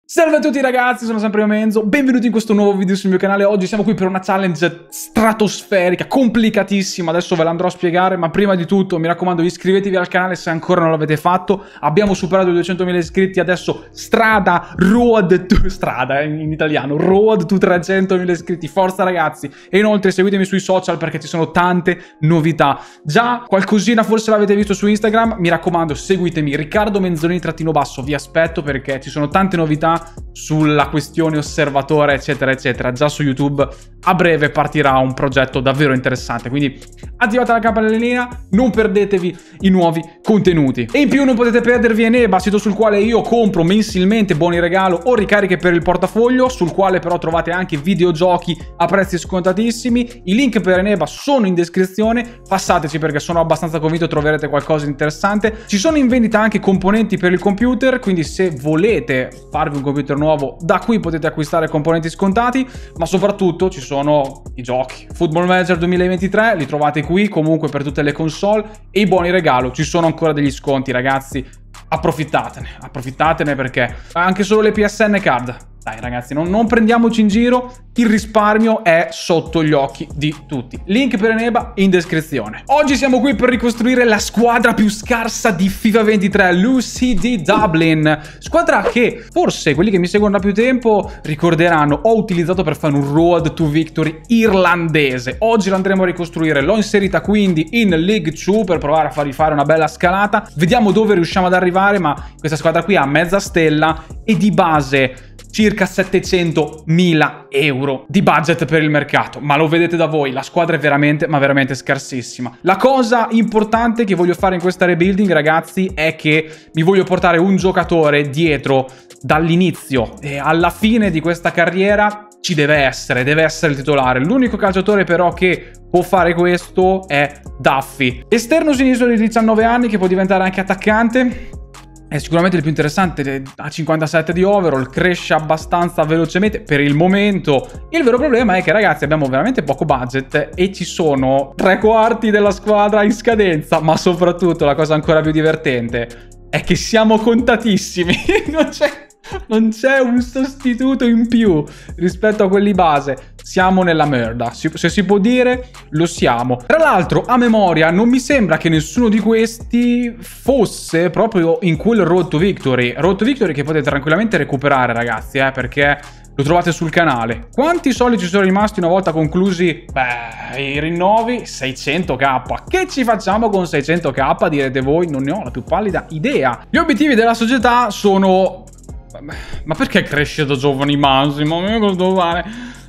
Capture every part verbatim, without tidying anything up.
Salve a tutti ragazzi, sono sempre io Menzo, benvenuti in questo nuovo video sul mio canale. Oggi siamo qui per una challenge stratosferica, complicatissima, adesso ve la andrò a spiegare, ma prima di tutto mi raccomando iscrivetevi al canale se ancora non l'avete fatto. Abbiamo superato i duecentomila iscritti, adesso strada, road to, strada in, in italiano, road to trecentomila iscritti, forza ragazzi. E inoltre seguitemi sui social perché ci sono tante novità. Già qualcosina forse l'avete visto su Instagram, mi raccomando seguitemi, Riccardo Menzolini trattino basso, vi aspetto perché ci sono tante novità sulla questione osservatore eccetera eccetera. Già su YouTube a breve partirà un progetto davvero interessante, quindi attivate la campanellina, non perdetevi i nuovi contenuti. E in più non potete perdervi Eneba, sito sul quale io compro mensilmente buoni regalo o ricariche per il portafoglio, sul quale però trovate anche videogiochi a prezzi scontatissimi. I link per Eneba sono in descrizione, passateci perché sono abbastanza convinto troverete qualcosa di interessante. Ci sono in vendita anche componenti per il computer, quindi se volete farvi un computer nuovo da qui potete acquistare componenti scontati, ma soprattutto ci sono i giochi. Football Manager duemilaventitré li trovate qui comunque per tutte le console, e i buoni regalo, ci sono ancora degli sconti ragazzi, approfittatene, approfittatene perché anche solo le P S N card. Dai ragazzi, non, non prendiamoci in giro, il risparmio è sotto gli occhi di tutti. Link per Eneba in descrizione. Oggi siamo qui per ricostruire la squadra più scarsa di FIFA ventitré, l'U C D Dublin. Squadra che forse quelli che mi seguono da più tempo ricorderanno ho utilizzato per fare un road to victory irlandese. Oggi l'andremo a ricostruire, l'ho inserita quindi in League due per provare a fargli fare una bella scalata. Vediamo dove riusciamo ad arrivare, ma questa squadra qui ha mezza stella e di base circa settecentomila euro di budget per il mercato, ma lo vedete da voi, la squadra è veramente, ma veramente scarsissima. La cosa importante che voglio fare in questa rebuilding, ragazzi, è che mi voglio portare un giocatore dietro dall'inizio e alla fine di questa carriera ci deve essere, deve essere il titolare. L'unico calciatore però che può fare questo è Duffy, esterno sinistro di diciannove anni che può diventare anche attaccante. È sicuramente il più interessante, ha cinquantasette di overall, cresce abbastanza velocemente per il momento. Il vero problema è che ragazzi abbiamo veramente poco budget e ci sono tre quarti della squadra in scadenza, ma soprattutto la cosa ancora più divertente è che siamo contatissimi, non c'è... Non c'è un sostituto in più rispetto a quelli base. Siamo nella merda. Se si può dire, lo siamo. Tra l'altro, a memoria, non mi sembra che nessuno di questi fosse proprio in quel Road to Victory. Road to Victory che potete tranquillamente recuperare, ragazzi, eh, perché lo trovate sul canale. Quanti soldi ci sono rimasti una volta conclusi? Beh, i rinnovi seicento k. Che ci facciamo con seicento k? Direte voi, non ne ho la più pallida idea. Gli obiettivi della società sono... Ma perché cresce da giovani Massimo? Ma cosa devo fare?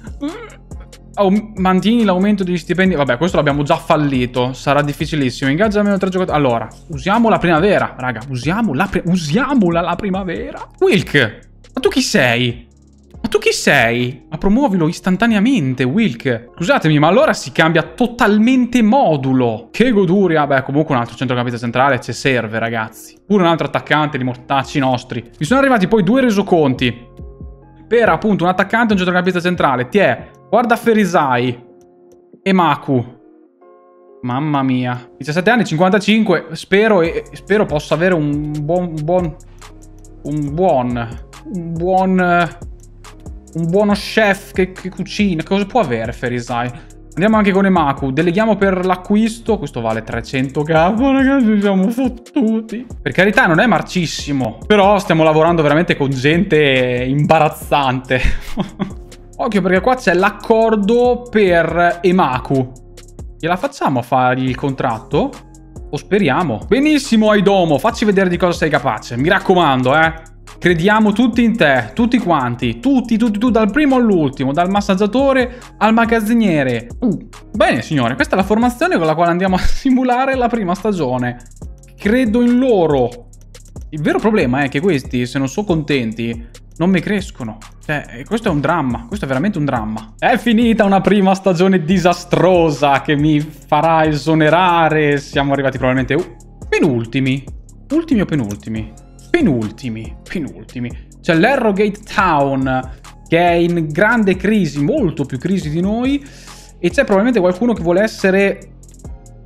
Oh, mantieni l'aumento degli stipendi. Vabbè, questo l'abbiamo già fallito. Sarà difficilissimo. Ingaggia almeno tre giocatori. Allora, usiamo la primavera, raga. Usiamo la pri usiamola la primavera. Wilk, ma tu chi sei? Ma tu chi sei? Ma promuovilo istantaneamente, Wilk. Scusatemi, ma allora si cambia totalmente modulo. Che goduria. Beh, comunque un altro centrocampista centrale ci serve, ragazzi. Pure un altro attaccante di mortacci nostri. Mi sono arrivati poi due resoconti per appunto un attaccante e un centrocampista centrale. Tiè, guarda Ferisai e Maku. Mamma mia. diciassette anni, cinquantacinque. Spero, e, spero possa avere un buon... Un buon... Un buon... Un buon... Un buono chef che, che cucina. Cosa può avere Ferisai? Andiamo anche con Emaku. Deleghiamo per l'acquisto. Questo vale trecento k. Ragazzi, siamo fottuti. Per carità, non è marcissimo. Però stiamo lavorando veramente con gente imbarazzante. Occhio, perché qua c'è l'accordo per Emaku. Gliela facciamo a fargli il contratto? O speriamo? Benissimo, Aidomo. Facci vedere di cosa sei capace. Mi raccomando, eh. Crediamo tutti in te, tutti quanti, tutti, tutti, tutti, dal primo all'ultimo, dal massaggiatore al magazziniere. Uh, bene signore, questa è la formazione con la quale andiamo a simulare la prima stagione. Credo in loro. Il vero problema è che questi, se non sono contenti, non mi crescono. Cioè, questo è un dramma, questo è veramente un dramma. È finita una prima stagione disastrosa che mi farà esonerare. Siamo arrivati probabilmente uh, penultimi. Ultimi o penultimi? Penultimi, penultimi. C'è l'Arrogate Town che è in grande crisi, molto più crisi di noi, e c'è probabilmente qualcuno che vuole essere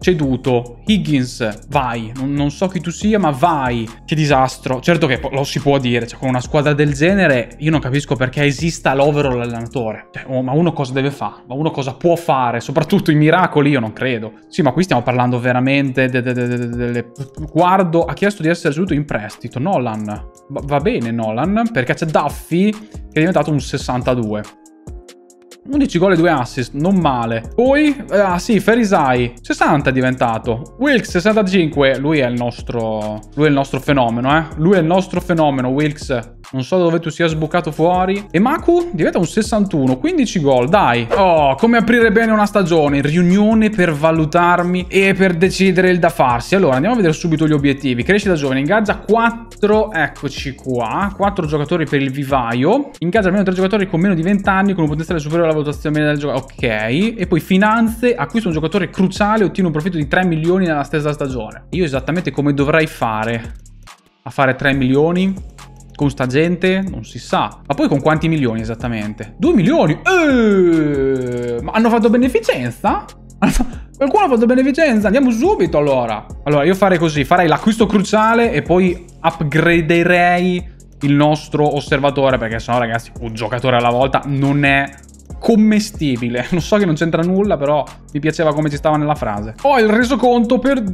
ceduto. Higgins, vai. Non, non so chi tu sia, ma vai. Che disastro. Certo che lo si può dire, cioè con una squadra del genere io non capisco perché esista l'overall allenatore. Cioè, oh, ma uno cosa deve fare? Ma uno cosa può fare? Soprattutto i miracoli io non credo. Sì, ma qui stiamo parlando veramente delle... De, de, de, de, de... Guardo, ha chiesto di essere seduto in prestito. Nolan. Va, va bene Nolan, perché c'è Duffy che è diventato un sessantadue. undici gol e due assist, non male. Poi, ah sì, Ferisai, sessanta è diventato. Wilks, sessantacinque, lui è il nostro... Lui è il nostro fenomeno, eh. Lui è il nostro fenomeno, Wilks. Non so dove tu sia sbucato fuori. E Maku diventa un sessantuno, quindici gol, dai. Oh, come aprire bene una stagione. Riunione per valutarmi e per decidere il da farsi. Allora, andiamo a vedere subito gli obiettivi. Crescita giovane, ingaggia quattro, eccoci qua. quattro giocatori per il vivaio. Ingaggia almeno tre giocatori con meno di venti anni con un potenziale superiore alla valutazione del giocatore. Ok. E poi finanze, acquista un giocatore cruciale, ottiene un profitto di tre milioni nella stessa stagione. Io esattamente come dovrei fare a fare tre milioni? Con sta gente? Non si sa. Ma poi con quanti milioni esattamente? due milioni? Eeeh, ma hanno fatto beneficenza? Qualcuno ha fatto beneficenza? Andiamo subito allora. Allora io farei così. Farei l'acquisto cruciale e poi upgraderei il nostro osservatore. Perché sennò ragazzi un giocatore alla volta non è commestibile. Lo so che non c'entra nulla, però mi piaceva come ci stava nella frase. Ho il resoconto per...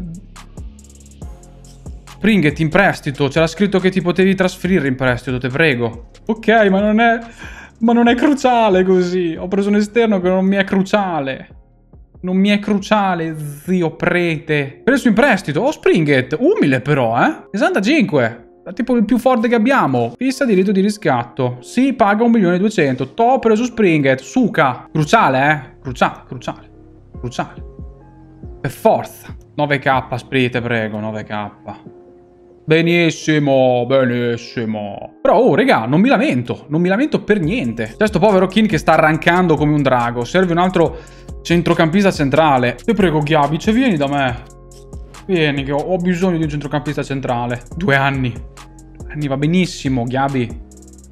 Springet in prestito, c'era scritto che ti potevi trasferire in prestito, te prego. Ok, ma non è... Ma non è cruciale così. Ho preso un esterno che non mi è cruciale. Non mi è cruciale, zio prete. Preso in prestito. Oh, Springet. Umile però, eh. sessantacinque. È tipo il più forte che abbiamo. Fissa diritto di riscatto. Si paga un milione e duecento. T'ho preso Springet. Suca. Cruciale, eh. Cruciale, cruciale. Cruciale. Per forza. nove K, Sprit, prego, nove K. Benissimo, benissimo. Però, oh, regà, non mi lamento. Non mi lamento per niente. C'è sto povero Kin che sta arrancando come un drago. Serve un altro centrocampista centrale. Ti prego, Ghiabic, vieni da me. Vieni, che ho, ho bisogno di un centrocampista centrale. Due anni. Due anni va benissimo, Ghiabi.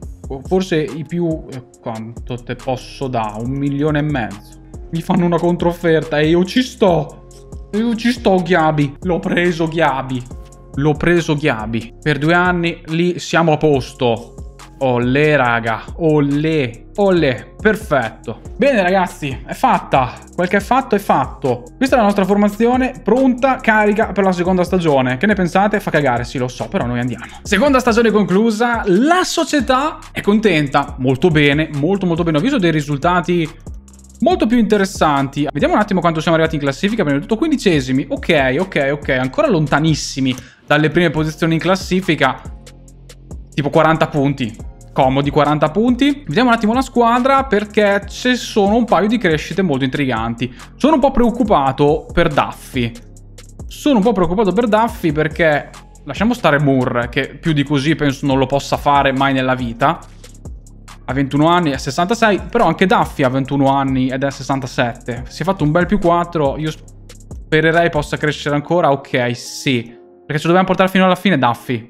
Forse i più... Quanto te posso dare? Un milione e mezzo. Mi fanno una controfferta e io ci sto. Io ci sto, Ghiabi. L'ho preso, Ghiabi. L'ho preso Ghiabi. Per due anni lì siamo a posto. Olè, raga. Olè. Olè. Perfetto. Bene, ragazzi. È fatta. Quel che è fatto è fatto. Questa è la nostra formazione pronta, carica per la seconda stagione. Che ne pensate? Fa cagare, sì, lo so, però noi andiamo. Seconda stagione conclusa. La società è contenta. Molto bene. Molto, molto bene. Ho visto dei risultati... molto più interessanti. Vediamo un attimo quanto siamo arrivati in classifica. Abbiamo tutto quindicesimi. Ok, ok, ok. Ancora lontanissimi dalle prime posizioni in classifica. Tipo quaranta punti. Comodi quaranta punti. Vediamo un attimo la squadra perché ci sono un paio di crescite molto intriganti. Sono un po' preoccupato per Duffy. Sono un po' preoccupato per Duffy perché... lasciamo stare Moore, che più di così penso non lo possa fare mai nella vita. Ha ventuno anni, è sessantasei, però anche Duffy ha ventuno anni ed è sessantasette. Si è fatto un bel più quattro, io spererei possa crescere ancora, ok, sì. Perché ci dobbiamo portare fino alla fine Duffy.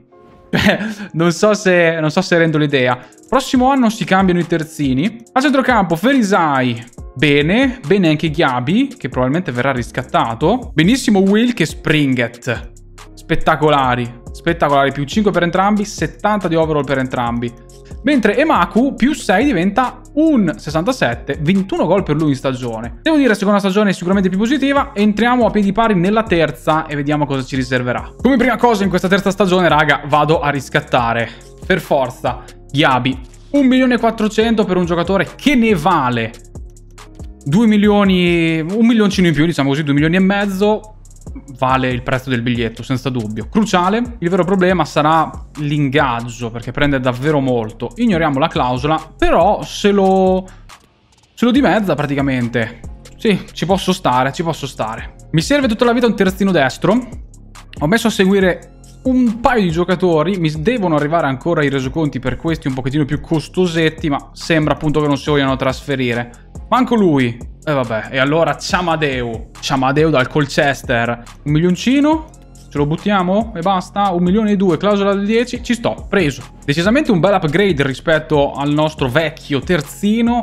non, so se, non so se rendo l'idea. Prossimo anno si cambiano i terzini. A centrocampo Ferisai, bene. Bene anche Ghiabi, che probabilmente verrà riscattato. Benissimo Wilk e Springet. Spettacolari, spettacolari, più cinque per entrambi, settanta di overall per entrambi. Mentre Emaku più sei diventa un sessantasette, ventuno gol per lui in stagione. Devo dire, seconda stagione sicuramente più positiva. Entriamo a piedi pari nella terza e vediamo cosa ci riserverà. Come prima cosa in questa terza stagione, raga, vado a riscattare. Per forza, Ghiabi. un milione e quattrocento per un giocatore che ne vale due milioni, un milioncino in più, diciamo così, due milioni e mezzo. Vale il prezzo del biglietto, senza dubbio. Cruciale. Il vero problema sarà l'ingaggio, perché prende davvero molto. Ignoriamo la clausola, però se lo... se lo dimezza praticamente. Sì, ci posso stare, ci posso stare. Mi serve tutta la vita un terzino destro. Ho messo a seguire un paio di giocatori. Mi devono arrivare ancora i resoconti per questi un pochettino più costosetti, ma sembra appunto che non si vogliano trasferire. Manco lui. E eh vabbè, e allora Ciamadeu. Ciamadeu dal Colchester. Un milioncino? Ce lo buttiamo? E basta? Un milione e due, clausola del dieci. Ci sto, preso. Decisamente un bel upgrade rispetto al nostro vecchio terzino.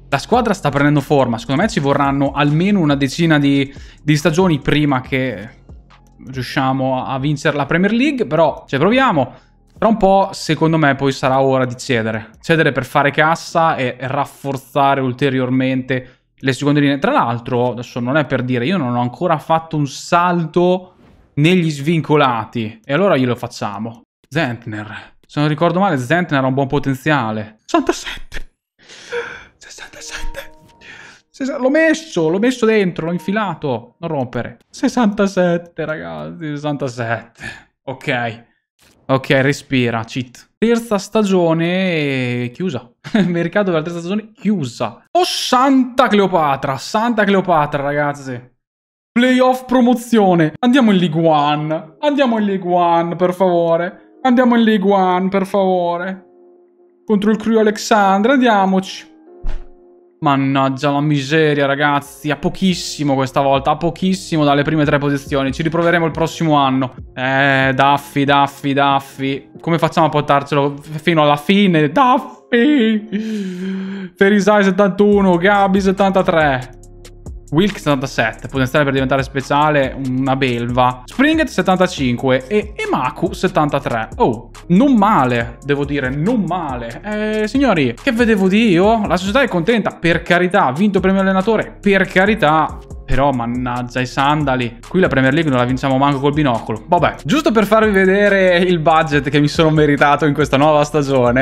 La squadra sta prendendo forma. Secondo me ci vorranno almeno una decina di, di stagioni prima che riusciamo a vincere la Premier League. Però ci proviamo. Tra un po', secondo me, poi sarà ora di cedere. Cedere per fare cassa e, e rafforzare ulteriormente le seconde linee. Tra l'altro, adesso non è per dire, io non ho ancora fatto un salto negli svincolati. E allora glielo facciamo. Zentner. Se non ricordo male, Zentner ha un buon potenziale. sessantasette. sessantasette. L'ho messo, l'ho messo dentro, l'ho infilato. Non rompere. sessantasette, ragazzi, sessantasette. Ok. Ok, respira, cheat. Terza stagione chiusa. Mercato per la terza stagione chiusa. Oh, Santa Cleopatra. Santa Cleopatra, ragazzi. Playoff promozione. Andiamo in League One. Andiamo in League One, per favore. Andiamo in League One, per favore. Contro il Crew Alexandria, andiamoci. Mannaggia la miseria, ragazzi. A pochissimo questa volta. A pochissimo dalle prime tre posizioni. Ci riproveremo il prossimo anno. Eh, Duffy, Duffy, Duffy. Come facciamo a portarcelo fino alla fine? Duffy! Ferisai settantuno, Gabi settantatré. Wilk settantasette, potenziale per diventare speciale, una belva. Springet settantacinque e Emaku settantatré. Oh, non male, devo dire, non male. Eh, signori, che vedevo di io? La società è contenta, per carità. Ha vinto premio allenatore, per carità. Però, mannaggia i sandali. Qui la Premier League non la vinciamo manco col binocolo. Vabbè, giusto per farvi vedere il budget che mi sono meritato in questa nuova stagione.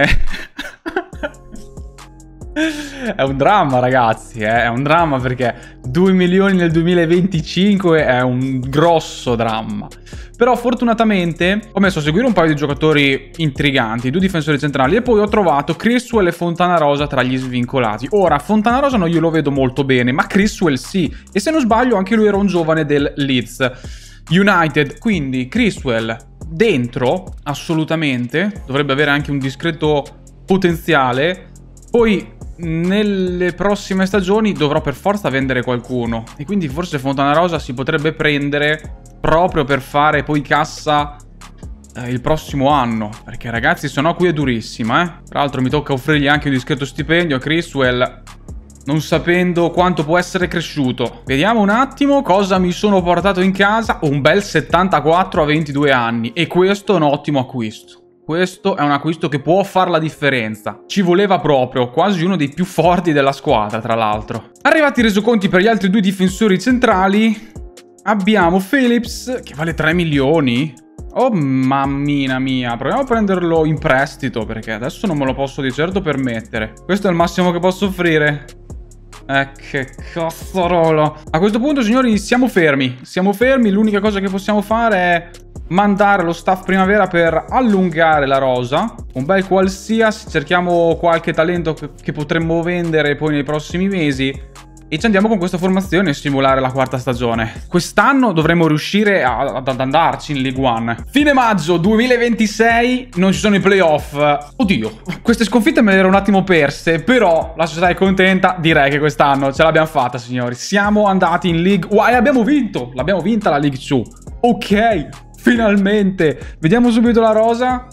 È un dramma, ragazzi, eh? È un dramma perché due milioni nel duemilaventicinque è un grosso dramma. Però fortunatamente ho messo a seguire un paio di giocatori intriganti, due difensori centrali, e poi ho trovato Criswell e Fontanarosa tra gli svincolati. Ora, Fontanarosa non glielo vedo molto bene, ma Criswell sì. E se non sbaglio anche lui era un giovane del Leeds United. Quindi Criswell dentro, assolutamente. Dovrebbe avere anche un discreto potenziale. Poi nelle prossime stagioni dovrò per forza vendere qualcuno, e quindi forse Fontanarosa si potrebbe prendere proprio per fare poi cassa eh, il prossimo anno, perché ragazzi sennò qui è durissima, eh. Tra l'altro mi tocca offrirgli anche un discreto stipendio a Criswell, non sapendo quanto può essere cresciuto. Vediamo un attimo cosa mi sono portato in casa. Un bel settantaquattro a ventidue anni, e questo è un ottimo acquisto. Questo è un acquisto che può fare la differenza. Ci voleva proprio, quasi uno dei più forti della squadra, tra l'altro. Arrivati i resoconti per gli altri due difensori centrali, abbiamo Phillips, che vale tre milioni. Oh, mammina mia. Proviamo a prenderlo in prestito, perché adesso non me lo posso di certo permettere. Questo è il massimo che posso offrire. Eh, che cazzarola. A questo punto, signori, siamo fermi. Siamo fermi, l'unica cosa che possiamo fare è mandare lo staff primavera per allungare la rosa. Un bel qualsiasi. Cerchiamo qualche talento che, che potremmo vendere poi nei prossimi mesi, e ci andiamo con questa formazione a simulare la quarta stagione. Quest'anno dovremmo riuscire a, ad andarci in League One. Fine maggio duemilaventisei, non ci sono i playoff. Oddio, queste sconfitte me le ero un attimo perse, però la società è contenta. Direi che quest'anno ce l'abbiamo fatta, signori. Siamo andati in League One e abbiamo vinto. L'abbiamo vinta la League due. Ok, finalmente. Vediamo subito la rosa.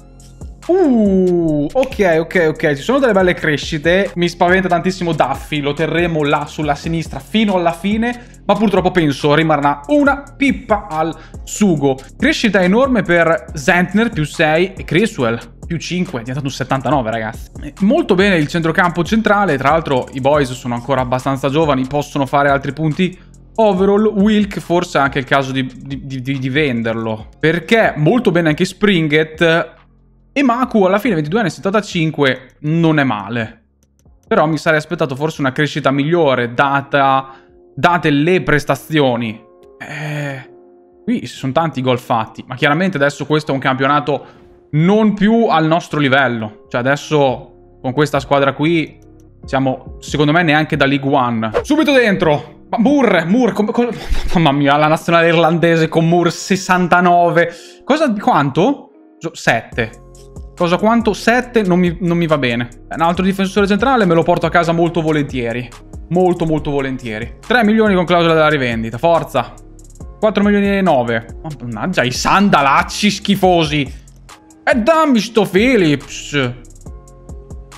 Uh, ok, ok, ok. Ci sono delle belle crescite. Mi spaventa tantissimo Duffy. Lo terremo là sulla sinistra fino alla fine, ma purtroppo penso rimarrà una pippa al sugo. Crescita enorme per Zentner, più sei, e Criswell, più cinque. È diventato un settantanove, ragazzi. Molto bene il centrocampo centrale. Tra l'altro i boys sono ancora abbastanza giovani, possono fare altri punti. Overall, Wilk forse è anche il caso di, di, di, di venderlo, perché molto bene anche Springet. E Maku alla fine ventidue anni, settantacinque, non è male. Però mi sarei aspettato forse una crescita migliore, data, date le prestazioni. Eh, qui ci sono tanti gol fatti, ma chiaramente adesso questo è un campionato non più al nostro livello. Cioè adesso con questa squadra qui siamo, secondo me, neanche da League One. Subito dentro! Moore, Moore, com, com, mamma mia, la nazionale irlandese con Moore, sessantanove. Cosa, quanto? sette. Cosa quanto? sette non mi, non mi va bene. Un altro difensore centrale me lo porto a casa molto volentieri. Molto molto volentieri. tre milioni con clausola della rivendita. Forza. quattro milioni e nove. Mannaggia i sandalacci schifosi. E dammi sto Phillips.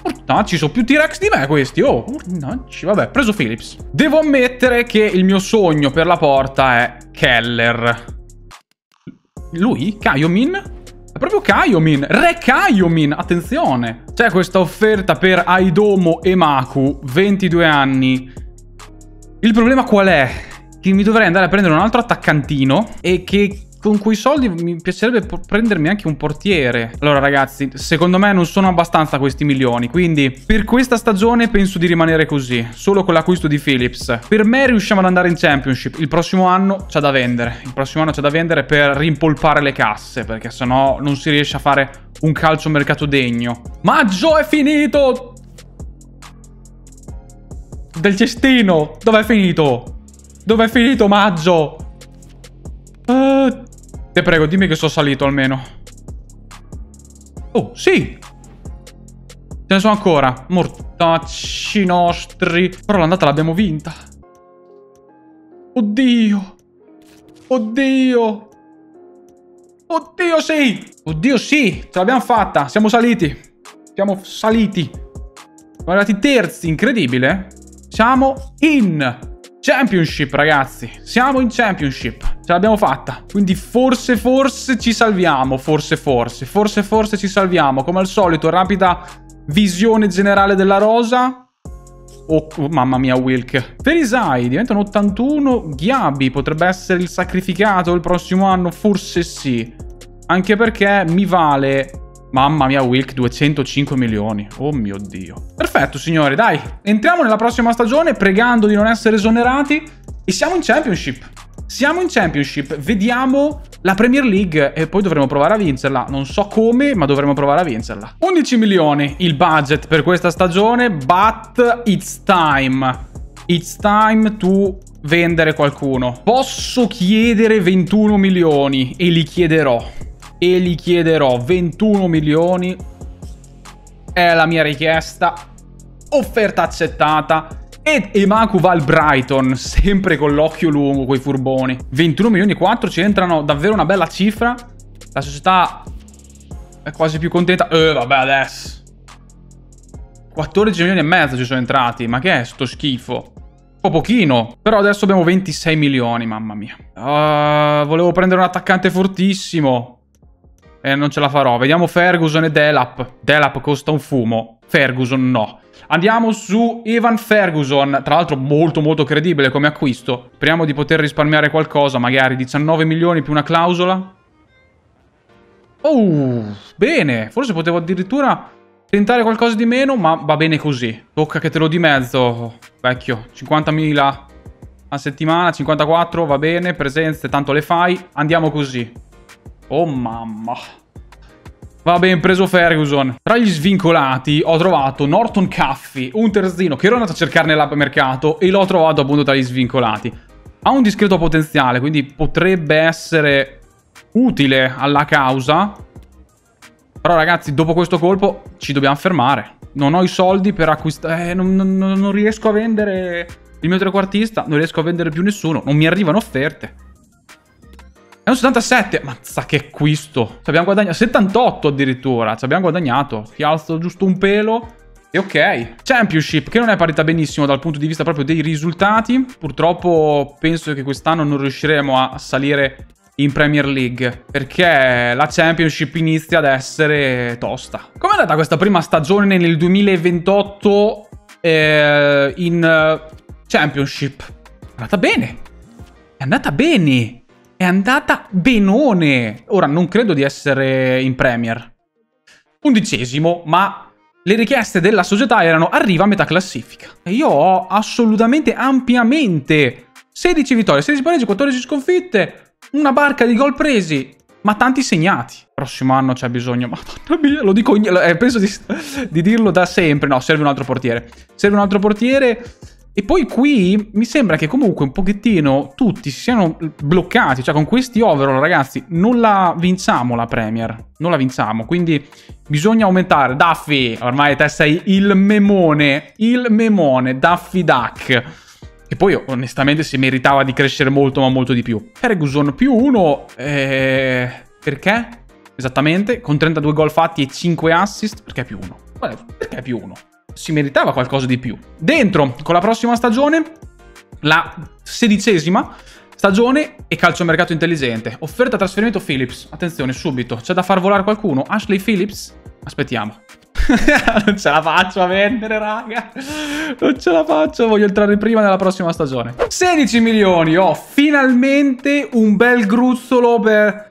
No, ci sono più T-Rex di me questi. Oh, no, vabbè, preso Phillips. Devo ammettere che il mio sogno per la porta è Keller. Lui? Kaiomin? È proprio Kaiomin. Re Kaiomin. Attenzione. C'è questa offerta per Aidomo e Maku. ventidue anni. Il problema qual è? Che mi dovrei andare a prendere un altro attaccantino e che con quei soldi mi piacerebbe prendermi anche un portiere. Allora ragazzi, secondo me non sono abbastanza questi milioni, quindi per questa stagione penso di rimanere così, solo con l'acquisto di Phillips. Per me riusciamo ad andare in Championship, il prossimo anno c'è da vendere, il prossimo anno c'è da vendere per rimpolpare le casse, perché sennò non si riesce a fare un calciomercato degno. Maggio è finito! Del cestino, dov'è finito? Dov'è finito Maggio? Uh, te prego, dimmi che sono salito almeno. Oh, sì! Ce ne sono ancora. Mortacci nostri. Però l'andata l'abbiamo vinta. Oddio. Oddio. Oddio, sì! Oddio, sì! Ce l'abbiamo fatta. Siamo saliti. Siamo saliti. Siamo arrivati terzi, incredibile. Siamo in Championship, ragazzi. Siamo in Championship. Ce l'abbiamo fatta. Quindi forse, forse ci salviamo. Forse, forse. Forse, forse ci salviamo. Come al solito, rapida visione generale della rosa. Oh, oh mamma mia, Wilk. Ferisai, diventano ottantuno. Ghiabi potrebbe essere il sacrificato il prossimo anno? Forse sì. Anche perché mi vale... Mamma mia, Wilk, duecentocinque milioni. Oh mio Dio. Perfetto, signori, dai. Entriamo nella prossima stagione pregando di non essere esonerati. E siamo in Championship. Siamo in Championship. Vediamo la Premier League e poi dovremo provare a vincerla. Non so come, ma dovremo provare a vincerla. undici milioni il budget per questa stagione. But it's time. It's time to vendere qualcuno. Posso chiedere ventuno milioni e li chiederò. E gli chiederò ventuno milioni. È la mia richiesta. Offerta accettata. E Emaku va al Brighton. Sempre con l'occhio lungo, quei furboni. ventuno milioni e quattro ci entrano davvero una bella cifra. La società è quasi più contenta. Eh vabbè adesso quattordici milioni e mezzo ci sono entrati. Ma che è sto schifo? Un po' pochino. Però adesso abbiamo ventisei milioni. Mamma mia. uh, Volevo prendere un attaccante fortissimo. E non ce la farò. Vediamo Ferguson e Delap. Delap costa un fumo. Ferguson no. Andiamo su Evan Ferguson. Tra l'altro molto molto credibile come acquisto. Speriamo di poter risparmiare qualcosa. Magari diciannove milioni più una clausola. Oh, bene. Forse potevo addirittura tentare qualcosa di meno. Ma va bene così. Tocca che te lo dimezzo, vecchio. cinquantamila a settimana. cinquantaquattro va bene. Presenze tanto le fai. Andiamo così. Oh mamma. Va ben preso Ferguson. Tra gli svincolati ho trovato Norton Caffey, un terzino che ero andato a cercare nell'app mercato e l'ho trovato appunto tra gli svincolati. Ha un discreto potenziale, quindi potrebbe essere utile alla causa. Però ragazzi, dopo questo colpo ci dobbiamo fermare. Non ho i soldi per acquistare... Eh, non, non, non riesco a vendere il mio trequartista, non riesco a vendere più nessuno. Non mi arrivano offerte. È un settantasette. Mazza che acquisto. Ci abbiamo guadagnato. settantotto addirittura. Ci abbiamo guadagnato. Ti alzo giusto un pelo. E ok. Championship, che non è partita benissimo dal punto di vista proprio dei risultati. Purtroppo penso che quest'anno non riusciremo a salire in Premier League. Perché la Championship inizia ad essere tosta. Com'è andata questa prima stagione nel duemilaventotto eh, in uh, Championship? È andata bene. È andata bene. È andata benone. Ora non credo di essere in Premier. Undicesimo, ma le richieste della società erano arriva a metà classifica. E io ho assolutamente ampiamente sedici vittorie, sedici pareggi, quattordici sconfitte, una barca di gol presi, ma tanti segnati. Prossimo anno c'è bisogno. Madonna mia, lo dico, eh, penso di, di dirlo da sempre. No, serve un altro portiere. Serve un altro portiere. E poi qui mi sembra che comunque un pochettino tutti si siano bloccati. Cioè con questi overall, ragazzi, non la vinciamo la Premier. Non la vinciamo. Quindi bisogna aumentare. Daffy, ormai te sei il memone. Il memone. Daffy Duck. E poi onestamente si meritava di crescere molto ma molto di più. Ferguson più uno. Eh, perché? Esattamente. Con trentadue gol fatti e cinque assist. Perché più uno? Perché più uno? Si meritava qualcosa di più. Dentro, con la prossima stagione, la sedicesima stagione e calciomercato intelligente. Offerta trasferimento Phillips. Attenzione, subito. C'è da far volare qualcuno? Ashley Phillips? Aspettiamo. Non ce la faccio a vendere, raga. Non ce la faccio. Voglio entrare prima nella prossima stagione. sedici milioni. Oh, finalmente un bel gruzzolo per...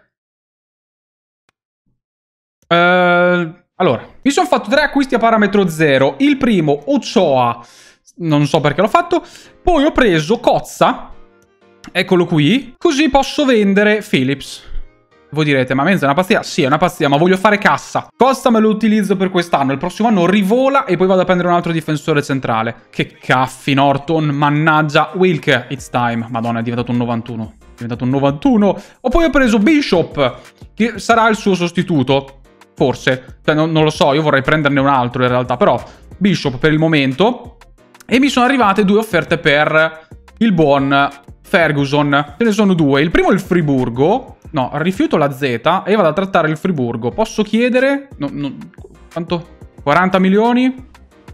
Uh, allora, mi sono fatto tre acquisti a parametro zero. Il primo, Ochoa. Non so perché l'ho fatto. Poi ho preso Cozza. Eccolo qui. Così posso vendere Phillips. Voi direte, ma Menzo è una pazzia? Sì, è una pazzia, ma voglio fare cassa. Costa me lo utilizzo per quest'anno. Il prossimo anno rivola e poi vado a prendere un altro difensore centrale. Che caffi, Norton. Mannaggia. Wilk, it's time. Madonna, è diventato un novantuno. È diventato un novantuno. Ho poi ho preso Bishop, che sarà il suo sostituto. Forse. Cioè, non, non lo so, io vorrei prenderne un altro in realtà. Però, Bishop per il momento. E mi sono arrivate due offerte per il buon Ferguson. Ce ne sono due. Il primo è il Friburgo. No, rifiuto la Z e vado a trattare il Friburgo. Posso chiedere? No, no, quanto? quaranta milioni?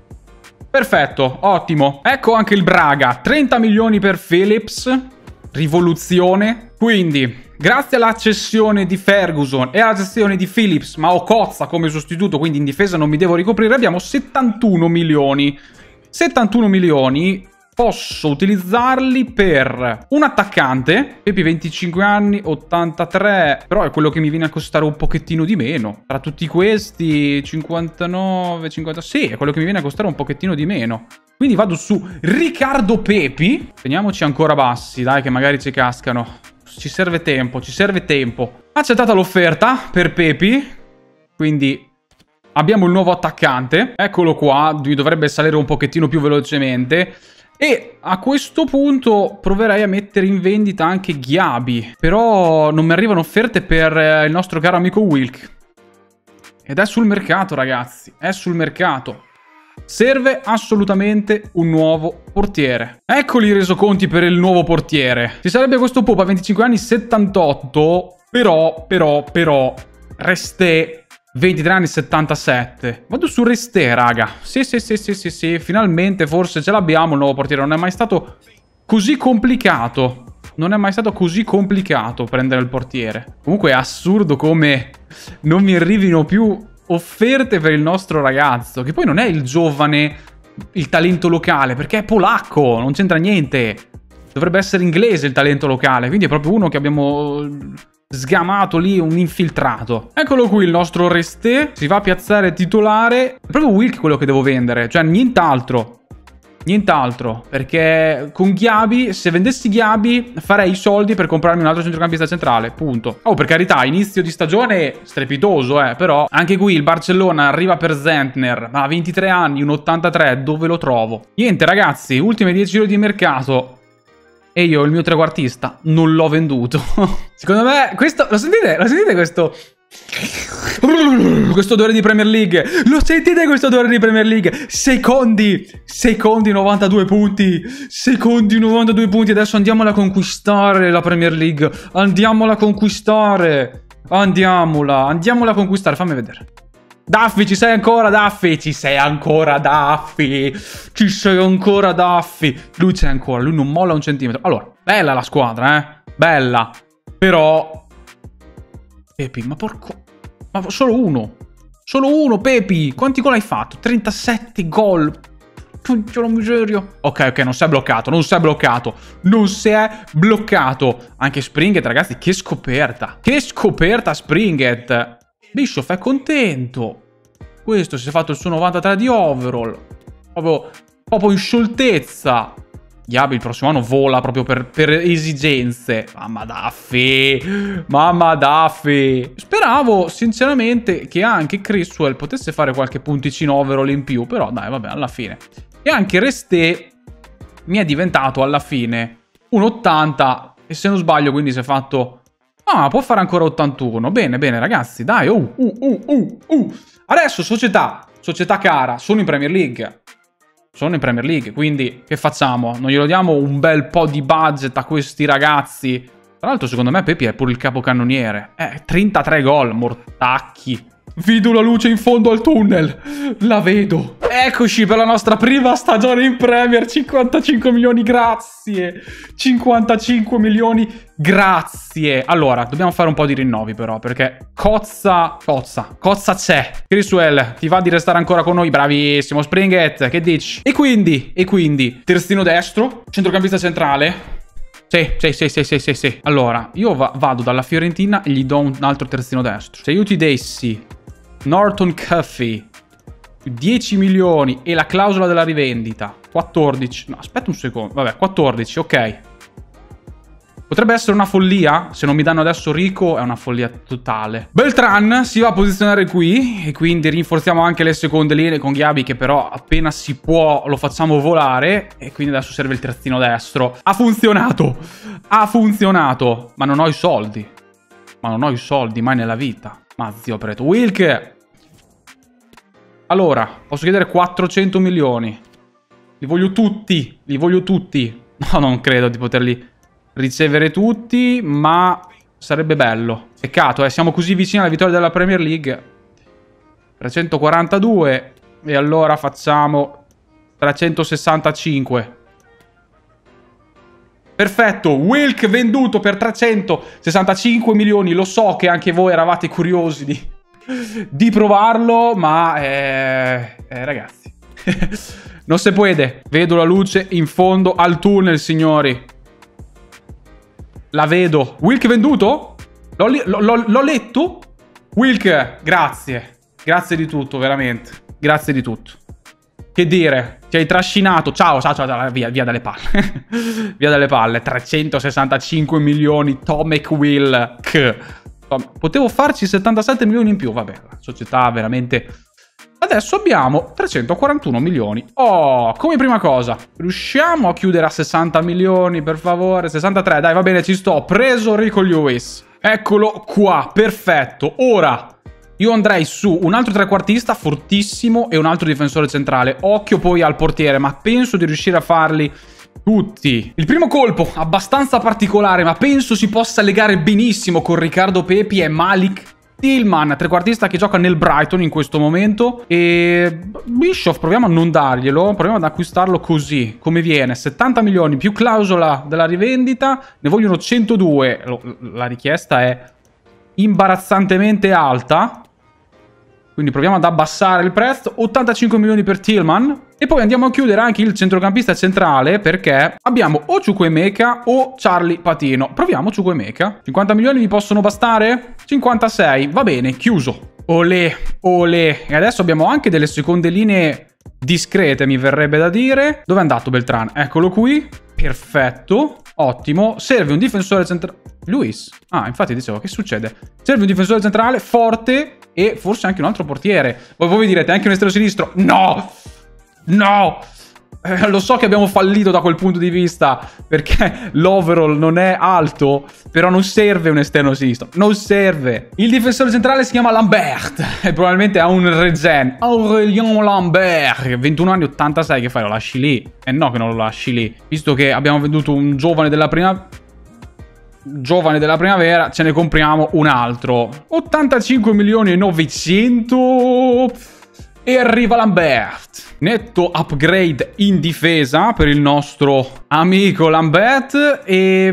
Perfetto, ottimo. Ecco anche il Braga. trenta milioni per Phillips. Rivoluzione. Quindi, grazie alla cessione di Ferguson e alla cessione di Phillips, ma ho Cozza come sostituto, quindi in difesa non mi devo ricoprire, abbiamo settantuno milioni. settantuno milioni... Posso utilizzarli per un attaccante, Pepi venticinque anni, ottantatré, però è quello che mi viene a costare un pochettino di meno. Tra tutti questi, cinquantanove, cinquantasei, è quello che mi viene a costare un pochettino di meno. Quindi vado su Riccardo Pepi. Teniamoci ancora bassi, dai, che magari ci cascano. Ci serve tempo, ci serve tempo. Accettata l'offerta per Pepi, quindi... abbiamo il nuovo attaccante. Eccolo qua, dovrebbe salire un pochettino più velocemente. E a questo punto proverei a mettere in vendita anche Ghiabi. Però non mi arrivano offerte per il nostro caro amico Wilk. Ed è sul mercato, ragazzi. È sul mercato. Serve assolutamente un nuovo portiere. Eccoli i resoconti per il nuovo portiere. Ci sarebbe questo Popa, venticinque anni, settantotto. Però, però, però... Resté... ventitré anni, settantasette. Vado su Resté, raga. Sì, sì, sì, sì, sì, sì. Finalmente forse ce l'abbiamo il nuovo portiere. Non è mai stato così complicato. Non è mai stato così complicato prendere il portiere. Comunque è assurdo come non mi arrivino più offerte per il nostro ragazzo. Che poi non è il giovane, il talento locale, perché è polacco. Non c'entra niente. Dovrebbe essere inglese il talento locale. Quindi è proprio uno che abbiamo... sgamato lì, un infiltrato. Eccolo qui il nostro Resté. Si va a piazzare titolare. È proprio Wilk quello che devo vendere. Cioè nient'altro. Nient'altro. Perché con Ghiabi, se vendessi Ghiabi, farei i soldi per comprarmi un altro centrocampista centrale. Punto. Oh, per carità, inizio di stagione strepitoso, eh. Però anche qui il Barcellona arriva per Zentner. Ma ha ventitré anni, un ottantatré. Dove lo trovo? Niente, ragazzi. Ultime dieci ore di mercato. E io, il mio trequartista, non l'ho venduto. Secondo me, questo... Lo sentite? Lo sentite questo... Questo odore di Premier League? Lo sentite questo odore di Premier League? Secondi! Secondi, novantadue punti! Secondi, novantadue punti! Adesso andiamola a conquistare la Premier League! Andiamola a conquistare! Andiamola! Andiamola a conquistare! Fammi vedere. Daffy, ci sei ancora, Daffy? Ci sei ancora, Daffy? Ci sei ancora, Daffy? Lui c'è ancora, lui non molla un centimetro. Allora, bella la squadra, eh? Bella. Però... Pepi, ma porco... Ma solo uno. Solo uno, Pepi. Quanti gol hai fatto? trentasette gol. C'è la miseria. Ok, ok, non si è bloccato, non si è bloccato. Non si è bloccato. Anche Springet, ragazzi, che scoperta. Che scoperta, Springet. Bishop è contento. Questo si è fatto il suo novantatré di overall. Proprio, proprio in scioltezza. Ghiabi il prossimo anno vola proprio per, per esigenze. Mamma Daffy. Mamma Daffy. Speravo sinceramente che anche Criswell potesse fare qualche punticino overall in più. Però dai, vabbè, alla fine. E anche Resté mi è diventato alla fine un ottanta. E se non sbaglio quindi si è fatto... Ah, può fare ancora ottantuno. Bene, bene, ragazzi, dai. Uh, uh, uh, uh, uh. Adesso, società. Società cara. Sono in Premier League. Sono in Premier League, quindi che facciamo? Non glielo diamo un bel po' di budget a questi ragazzi? Tra l'altro, secondo me, Pepi è pure il capocannoniere. Eh, trentatré gol, mortacchi. Vedo la luce in fondo al tunnel. La vedo. Eccoci per la nostra prima stagione in Premier. cinquantacinque milioni, grazie. cinquantacinque milioni, grazie. Allora, dobbiamo fare un po' di rinnovi però, perché Cozza, Cozza, Cozza c'è. Criswell, ti va di restare ancora con noi? Bravissimo. Springett, che dici? E quindi, e quindi, terzino destro, centrocampista centrale. Sì, sì, sì, sì, sì, sì, sì. Allora, io va vado dalla Fiorentina e gli do un altro terzino destro. Se io ti dessi Norton Cuffy, dieci milioni e la clausola della rivendita, quattordici. No, aspetta un secondo. Vabbè, quattordici, ok. Potrebbe essere una follia. Se non mi danno adesso Rico è una follia totale. Beltran si va a posizionare qui e quindi rinforziamo anche le seconde linee con Ghiabi, che però appena si può lo facciamo volare. E quindi adesso serve il terzino destro. Ha funzionato. Ha funzionato. Ma non ho i soldi. Ma non ho i soldi mai nella vita. Ma zio Preto. Wilk. Allora, posso chiedere quattrocento milioni. Li voglio tutti. Li voglio tutti. No, non credo di poterli ricevere tutti, ma sarebbe bello. Peccato, eh, siamo così vicini alla vittoria della Premier League. trecentoquarantadue. E allora facciamo trecentosessantacinque. Perfetto, Wilk venduto per trecentosessantacinque milioni. Lo so che anche voi eravate curiosi di, di provarlo, ma eh, eh, ragazzi non si può. Vedo la luce in fondo al tunnel, signori. La vedo. Wilk venduto? L'ho letto? Wilk, grazie. Grazie di tutto, veramente. Grazie di tutto. Che dire? Ti hai trascinato. Ciao, ciao, ciao. Via, via dalle palle. Via dalle palle. trecentosessantacinque milioni. Tomek Wilk. Potevo farci settantasette milioni in più. Vabbè, la società veramente... Adesso abbiamo trecentoquarantuno milioni. Oh, come prima cosa, riusciamo a chiudere a sessanta milioni, per favore? sessantatré, dai, va bene, ci sto. Preso Rico Lewis. Eccolo qua, perfetto. Ora, io andrei su un altro trequartista fortissimo e un altro difensore centrale. Occhio poi al portiere, ma penso di riuscire a farli tutti. Il primo colpo, abbastanza particolare, ma penso si possa legare benissimo con Riccardo Pepi, è Malik Tillman, trequartista che gioca nel Brighton in questo momento. E Bischoff proviamo a non darglielo, proviamo ad acquistarlo così, come viene. settanta milioni più clausola della rivendita, ne vogliono centodue. La richiesta è imbarazzantemente alta, quindi proviamo ad abbassare il prezzo. ottantacinque milioni per Tillman. E poi andiamo a chiudere anche il centrocampista centrale, perché abbiamo o Chukwuemeka o Charlie Patino. Proviamo Chukwuemeka. cinquanta milioni vi possono bastare? cinquantasei, va bene, chiuso. Olè, olè. E adesso abbiamo anche delle seconde linee discrete, mi verrebbe da dire. Dove è andato Beltran? Eccolo qui. Perfetto, ottimo. Serve un difensore centrale. Luis. Ah, infatti dicevo, che succede? Serve un difensore centrale forte e forse anche un altro portiere. Voi, voi direte, anche un esterno sinistro? No! No! Eh, lo so che abbiamo fallito da quel punto di vista, perché l'overall non è alto, però non serve un esterno sinistro. Non serve. Il difensore centrale si chiama Lambert e probabilmente ha un regen. Aurélien Lambert, ventuno anni, ottantasei, che fai? Lo lasci lì? Eh no che non lo lasci lì. Visto che abbiamo venduto un giovane della prima... giovane della primavera, ce ne compriamo un altro. ottantacinque milioni e novecento... E arriva Lambert. Netto upgrade in difesa per il nostro amico Lambert. E...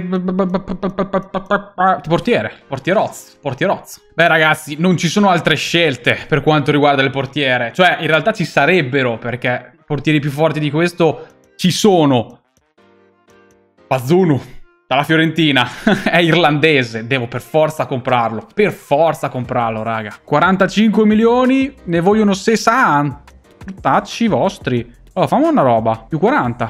portiere. Portierozzo. Portierozzo. Beh ragazzi, non ci sono altre scelte per quanto riguarda il portiere. Cioè, in realtà ci sarebbero, perché portieri più forti di questo ci sono. Bazunu. Dalla Fiorentina. È irlandese. Devo per forza comprarlo. Per forza comprarlo, raga. quarantacinque milioni. Ne vogliono sessanta. Tacci vostri. Oh, fammi una roba. Più quaranta.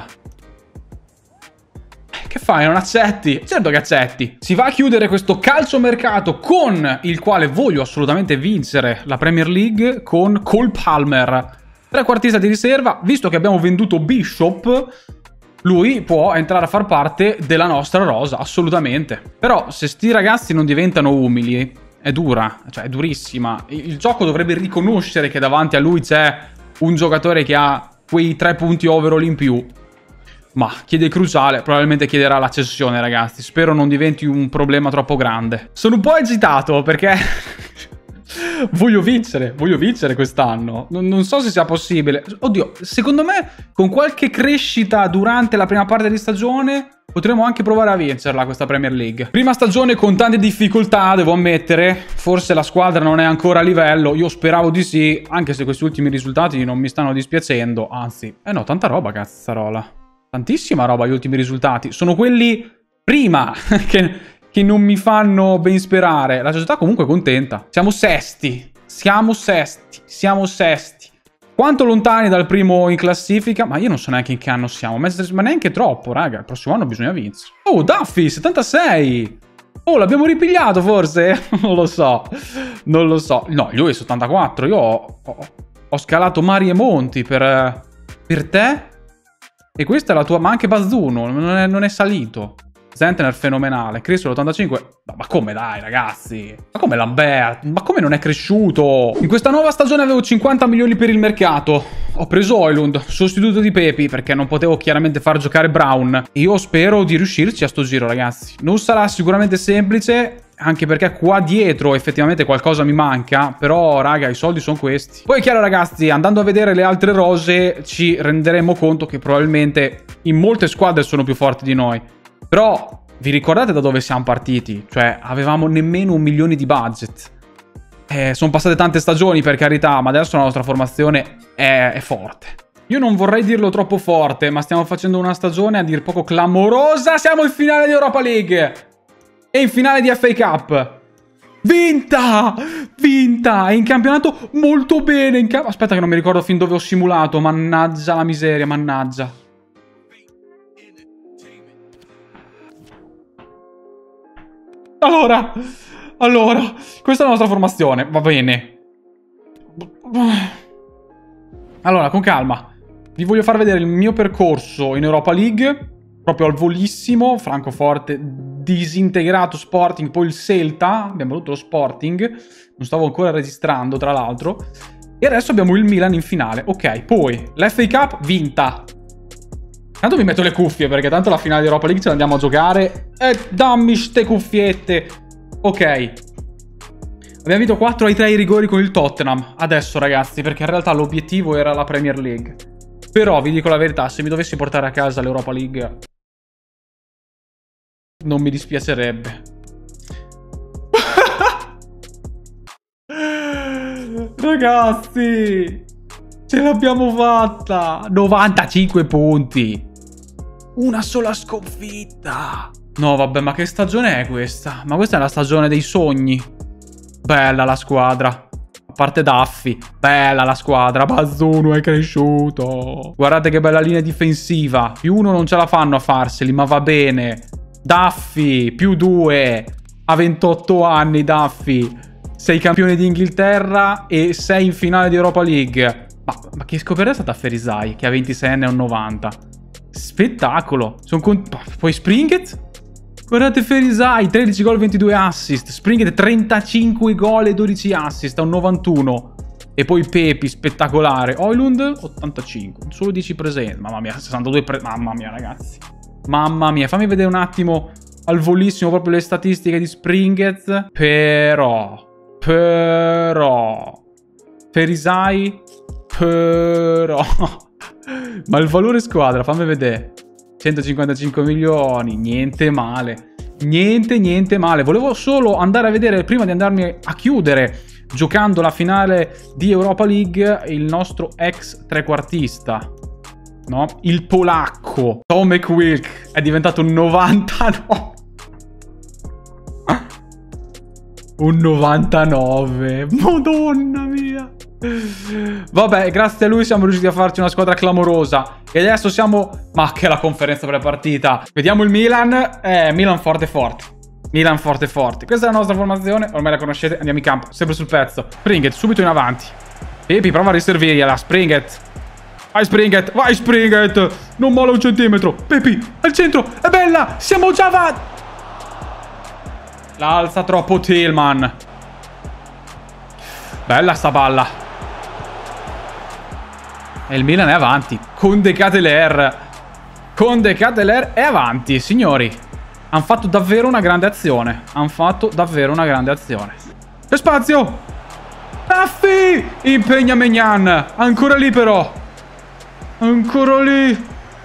Che fai? Non accetti? Certo che accetti. Si va a chiudere questo calciomercato con il quale voglio assolutamente vincere la Premier League, con Cole Palmer. Trequartista di riserva. Visto che abbiamo venduto Bishop, lui può entrare a far parte della nostra rosa, assolutamente. Però se sti ragazzi non diventano umili, è dura, cioè è durissima. Il gioco dovrebbe riconoscere che davanti a lui c'è un giocatore che ha quei tre punti overall in più. Ma chiede cruciale, probabilmente chiederà la cessione, ragazzi. Spero non diventi un problema troppo grande. Sono un po' agitato perché... Voglio vincere, voglio vincere quest'anno. Non, non so se sia possibile. Oddio, secondo me con qualche crescita durante la prima parte di stagione potremmo anche provare a vincerla questa Premier League. Prima stagione con tante difficoltà, devo ammettere. Forse la squadra non è ancora a livello. Io speravo di sì, anche se questi ultimi risultati non mi stanno dispiacendo. Anzi, eh no, tanta roba, cazzarola. Tantissima roba gli ultimi risultati. Sono quelli prima che... che non mi fanno ben sperare. La società comunque è contenta. Siamo sesti. Siamo sesti. Siamo sesti. Quanto lontani dal primo in classifica? Ma io non so neanche in che anno siamo. Ma neanche troppo, raga. Il prossimo anno bisogna vincere. Oh, Duffy, settantasei. Oh, l'abbiamo ripigliato forse? Non lo so. Non lo so. No, lui è settantaquattro. Io ho, ho, ho scalato mari e monti per, per te. E questa è la tua... Ma anche Bazzuno non è, non è salito. Zentner fenomenale, Cristo l'ottantacinque. Ma come dai ragazzi? Ma come Lambert? Ma come non è cresciuto? In questa nuova stagione avevo cinquanta milioni per il mercato. Ho preso Højlund, sostituto di Pepi, perché non potevo chiaramente far giocare Brown. Io spero di riuscirci a sto giro ragazzi. Non sarà sicuramente semplice, anche perché qua dietro effettivamente qualcosa mi manca. Però raga, i soldi sono questi. Poi è chiaro ragazzi, andando a vedere le altre rose ci renderemo conto che probabilmente in molte squadre sono più forti di noi. Però vi ricordate da dove siamo partiti? Cioè, avevamo nemmeno un milione di budget. Eh, sono passate tante stagioni, per carità, ma adesso la nostra formazione è, è forte. Io non vorrei dirlo troppo forte, ma stiamo facendo una stagione a dir poco clamorosa. Siamo in finale di Europa League e in finale di F A Cup. Vinta! Vinta! E in campionato molto bene. In Aspetta che non mi ricordo fin dove ho simulato. Mannaggia la miseria, mannaggia. Allora, allora, questa è la nostra formazione, va bene. Allora, con calma. Vi voglio far vedere il mio percorso in Europa League, proprio al volissimo. Francoforte, disintegrato Sporting, poi il Celta, abbiamo avuto lo Sporting, non stavo ancora registrando tra l'altro. E adesso abbiamo il Milan in finale, ok. Poi, l'F A Cup vinta. Tanto mi metto le cuffie, perché tanto la finale di Europa League ce l'andiamo a giocare. E dammi ste cuffiette. Ok. Abbiamo vinto quattro ai tre ai rigori con il Tottenham. Adesso, ragazzi, perché in realtà l'obiettivo era la Premier League. Però, vi dico la verità, se mi dovessi portare a casa l'Europa League, non mi dispiacerebbe. Ragazzi, ce l'abbiamo fatta. novantacinque punti. Una sola sconfitta. No, vabbè, ma che stagione è questa? Ma questa è la stagione dei sogni. Bella la squadra. A parte Duffy. Bella la squadra. Bazzuno è cresciuto. Guardate che bella linea difensiva. Più uno non ce la fanno a farseli, ma va bene. Duffy, più due. Ha ventotto anni, Duffy. Sei campione di Inghilterra e sei in finale di Europa League. Ma, ma che scoperta è stata Ferisai, che ha ventisei anni e un novanta. Spettacolo. Sono con... Poi Springet? Guardate Ferisai, tredici gol, ventidue assist. Springet trentacinque gol e dodici assist, a un novantuno. E poi Pepi, spettacolare. Højlund, ottantacinque. Solo dieci presenti. Mamma mia, sessantadue presenti. Mamma mia, ragazzi. Mamma mia, fammi vedere un attimo al volissimo proprio le statistiche di Springet. Però... Però... Ferisai... Però... Ma il valore squadra, fammi vedere. centocinquantacinque milioni, niente male. Niente, niente male. Volevo solo andare a vedere, prima di andarmi a chiudere, giocando la finale di Europa League, il nostro ex trequartista. No? Il polacco. Tomek Wilk è diventato un novantanove. Un novantanove. Madonna mia. Vabbè, grazie a lui siamo riusciti a farci una squadra clamorosa. E adesso siamo... Ma che la conferenza pre-partita. Vediamo il Milan. Eh, Milan forte forte. Milan forte forte. Questa è la nostra formazione. Ormai la conoscete. Andiamo in campo. Sempre sul pezzo. Springet, subito in avanti. Pepi, prova a riservirgliela. Springet. Vai Springet. Vai Springet. Non molla un centimetro. Pepi, al centro. È bella. Siamo già avanti. L'alza troppo Tillman. Bella sta palla. E il Milan è avanti. Con De Ketelaere. Con De Ketelaere è avanti, signori. Hanno fatto davvero una grande azione. Hanno fatto davvero una grande azione. C'è spazio. Duffy! Impegna Maignan. Ancora lì però. Ancora lì.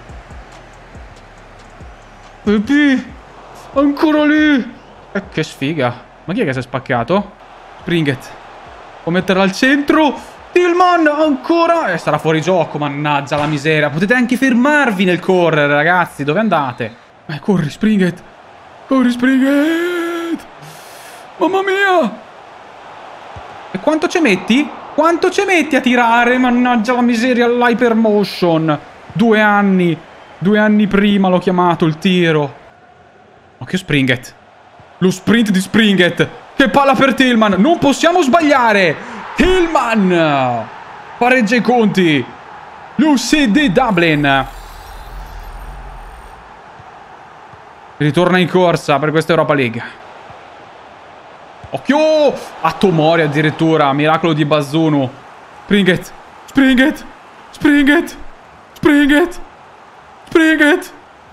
Pepi. Ancora lì. Eh, che sfiga. Ma chi è che si è spaccato? Springet. Può metterla al centro. Tillman ancora. E eh, sarà fuori gioco, mannaggia la miseria. Potete anche fermarvi nel correre, ragazzi. Dove andate? Eh, corri, Springet. Corri, Springet. Mamma mia. E quanto ci metti? Quanto ci metti a tirare? Mannaggia la miseria, l'hypermotion. Due anni. Due anni prima l'ho chiamato il tiro. Occhio Springet. Lo sprint di Springet. Che palla per Tillman. Non possiamo sbagliare. Tillman. Pareggia i conti. L'U C D Dublin. Ritorna in corsa per questa Europa League. Occhio. A Tomori addirittura. Miracolo di Bazunu. Springet. Springet. Springet. Springet. Springet.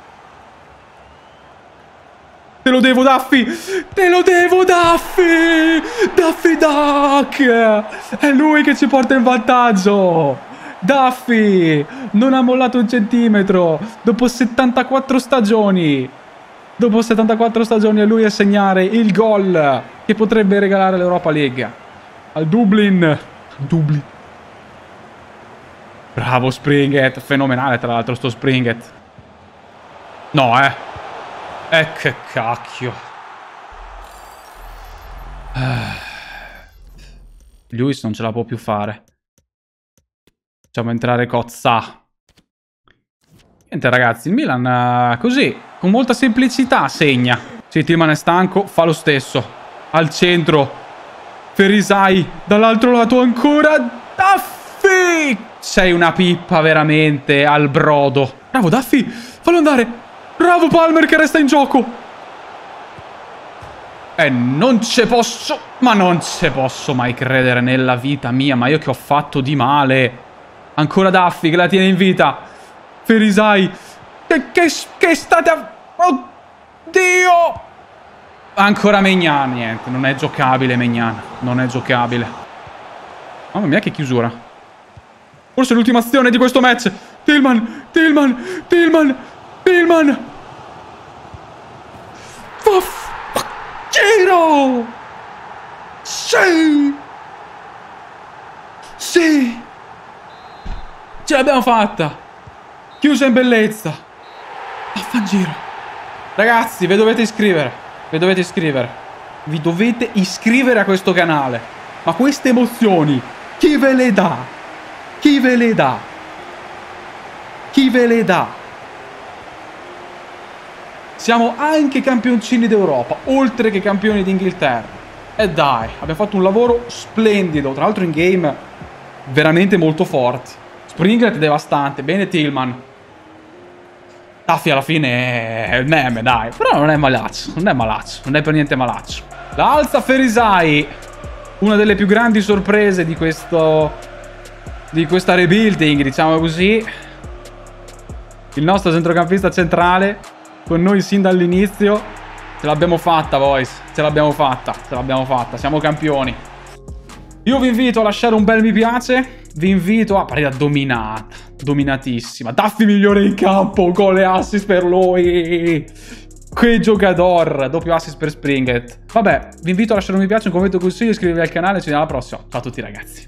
Te lo devo, Duffy! Te lo devo, Duffy! Duffy Duck! È lui che ci porta in vantaggio! Duffy! Non ha mollato un centimetro! Dopo settantaquattro stagioni! Dopo settantaquattro stagioni è lui a segnare il gol che potrebbe regalare l'Europa League. Al Dublin. Dublin. Bravo Springet. Fenomenale tra l'altro sto Springet. No, eh. Eh, che cacchio. Lewis non ce la può più fare. Facciamo entrare Cozza. Niente ragazzi, il Milan così, con molta semplicità segna. Sì, Tillman è stanco, fa lo stesso. Al centro. Ferisai, dall'altro lato ancora. Duffy! Sei una pippa veramente al brodo. Bravo Duffy, fallo andare. Bravo Palmer che resta in gioco. E eh, non ce posso... Ma non ce posso mai credere nella vita mia. Ma io che ho fatto di male. Ancora Duffy che la tiene in vita. Ferisai. Che, che, che state a... Oddio. Ancora Maignan. Niente, non è giocabile Maignan. Non è giocabile. Mamma mia che chiusura. Forse l'ultima azione di questo match. Tillman. Tillman. Tillman. Tillman. Giro! Sì! Sì! Ce l'abbiamo fatta! Chiusa in bellezza! Affangiro! Ragazzi, vi dovete iscrivere! Vi dovete iscrivere! Vi dovete iscrivere a questo canale! Ma queste emozioni, chi ve le dà? Chi ve le dà? Chi ve le dà? Siamo anche campioncini d'Europa, oltre che campioni d'Inghilterra. E dai, abbiamo fatto un lavoro splendido. Tra l'altro in game veramente molto forti. Springet devastante, bene Tillman. Duffy alla fine è il meme, dai. Però non è malaccio, non è malaccio, non è per niente malaccio. La alza Ferisai. Una delle più grandi sorprese di questo... di questa rebuilding, diciamo così. Il nostro centrocampista centrale... con noi sin dall'inizio. Ce l'abbiamo fatta, boys. Ce l'abbiamo fatta. Ce l'abbiamo fatta. Siamo campioni. Io vi invito a lasciare un bel mi piace. Vi invito a... partita dominata. Dominatissima. Duffy migliore in campo. Gol e assist per lui. Che giocador. Doppio assist per Springet. Vabbè, vi invito a lasciare un mi piace, un commento, un consiglio, iscrivetevi al canale. Ci vediamo alla prossima. Ciao a tutti ragazzi.